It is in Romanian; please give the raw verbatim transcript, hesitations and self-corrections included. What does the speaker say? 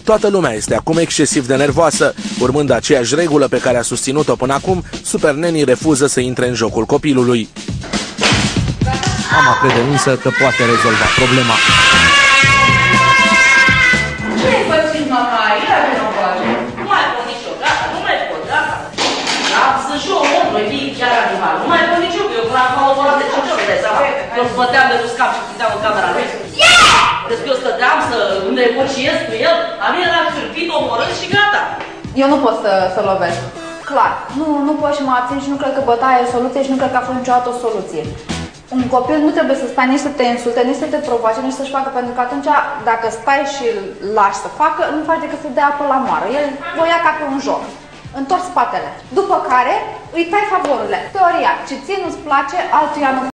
Toată lumea este acum excesiv de nervoasă. Urmând aceeași regulă pe care a susținut-o până acum, Super Nanny refuză să intre în jocul copilului. Mama crede însă că poate rezolva problema. Ce ai pățit, mama? Ia de nu face. Nu mai pot nicio, gata, nu mai pot, gata. Da, sunt și eu om, noi fii chiar animal. Nu mai pot nicio, eu până acum o de ce ce vrei, sau eu îți băteam de pe scap și puteam în camera lui. Deci că eu stăteam să negociez cu el, a mine l-a cârpit, omorât și gata. Eu nu pot să, să lovesc. Clar, nu, nu pot și mă abțin și nu cred că bătaia e o soluție și nu cred că a fost niciodată o soluție. Un copil nu trebuie să stai nici să te insulte, nici să te provoace, nici să-și facă, pentru că atunci, dacă stai și îl lași să facă, nu faci decât să dea apă la moară. El o ia ca pe un joc. Întorci spatele. După care îi tai favorurile. Teoria, ce ție nu-ți place, altuia nu